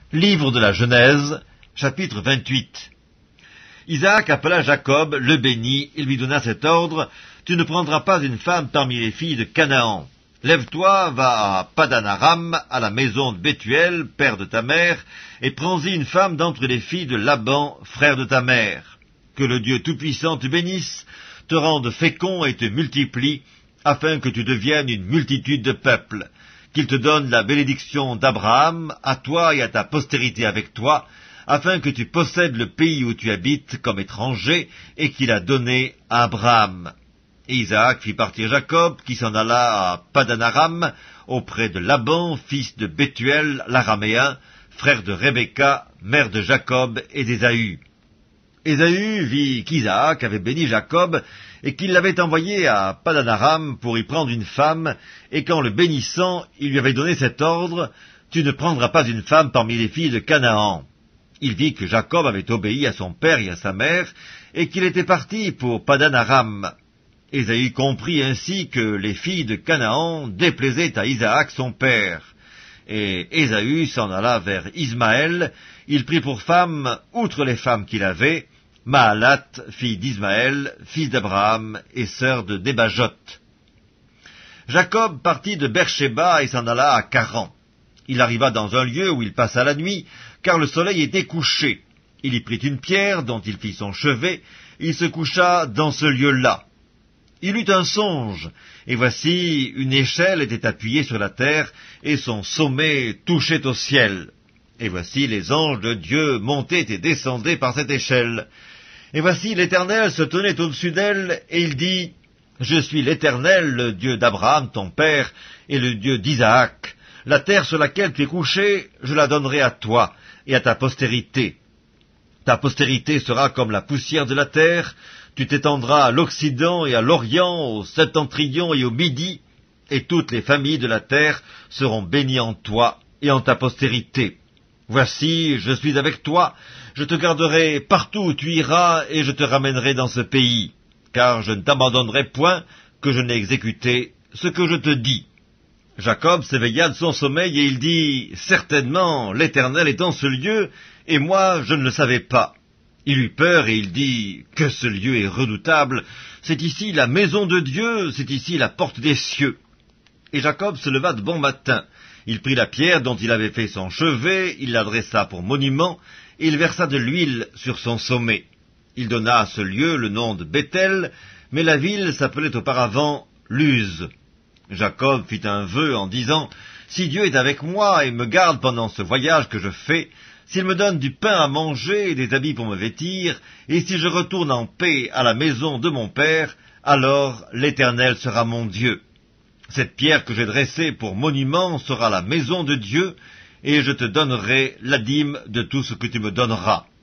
Livre de la Genèse, chapitre 28. Isaac appela Jacob, le bénit, et lui donna cet ordre: Tu ne prendras pas une femme parmi les filles de Canaan. Lève-toi, va à Padan-aram, à la maison de Bethuel, père de ta mère, et prends-y une femme d'entre les filles de Laban, frère de ta mère. Que le Dieu Tout-Puissant te bénisse, te rende fécond et te multiplie, afin que tu deviennes une multitude de peuples. Qu'il te donne la bénédiction d'Abraham, à toi et à ta postérité avec toi, afin que tu possèdes le pays où tu habites comme étranger, et qu'il a donné à Abraham. Et Isaac fit partir Jacob, qui s'en alla à Padan-aram, auprès de Laban, fils de Bethuel, l'araméen, frère de Rebecca, mère de Jacob et d'Ésaü. Ésaü vit qu'Isaac avait béni Jacob, et qu'il l'avait envoyé à Padan-aram pour y prendre une femme, et qu'en le bénissant, il lui avait donné cet ordre: Tu ne prendras pas une femme parmi les filles de Canaan. Il vit que Jacob avait obéi à son père et à sa mère, et qu'il était parti pour Padan-aram. Ésaü comprit ainsi que les filles de Canaan déplaisaient à Isaac son père. Et Ésaü s'en alla vers Ismaël. Il prit pour femme, outre les femmes qu'il avait, Mahalat, fille d'Ismaël, fils d'Abraham et sœur de Débajot. Jacob partit de Beersheba et s'en alla à Charan. Il arriva dans un lieu où il passa la nuit, car le soleil était couché. Il y prit une pierre dont il fit son chevet, il se coucha dans ce lieu-là. Il eut un songe, et voici une échelle était appuyée sur la terre, et son sommet touchait au ciel. Et voici les anges de Dieu montaient et descendaient par cette échelle. Et voici l'Éternel se tenait au-dessus d'elle, et il dit: Je suis l'Éternel, le Dieu d'Abraham ton père, et le Dieu d'Isaac. La terre sur laquelle tu es couché, je la donnerai à toi et à ta postérité. Ta postérité sera comme la poussière de la terre, tu t'étendras à l'Occident et à l'Orient, au Septentrion et au Midi, et toutes les familles de la terre seront bénies en toi et en ta postérité. Voici, je suis avec toi, je te garderai partout où tu iras, et je te ramènerai dans ce pays, car je ne t'abandonnerai point que je n'ai exécuté ce que je te dis. Jacob s'éveilla de son sommeil, et il dit: Certainement, l'Éternel est en ce lieu, et moi je ne le savais pas. Il eut peur, et il dit: Que ce lieu est redoutable! C'est ici la maison de Dieu, c'est ici la porte des cieux. Et Jacob se leva de bon matin. Il prit la pierre dont il avait fait son chevet, il l'adressa pour monument, et il versa de l'huile sur son sommet. Il donna à ce lieu le nom de Béthel, mais la ville s'appelait auparavant Luz. Jacob fit un vœu en disant: Si Dieu est avec moi et me garde pendant ce voyage que je fais, s'il me donne du pain à manger et des habits pour me vêtir, et si je retourne en paix à la maison de mon père, alors l'Éternel sera mon Dieu. Cette pierre que j'ai dressée pour monument sera la maison de Dieu, et je te donnerai la dîme de tout ce que tu me donneras.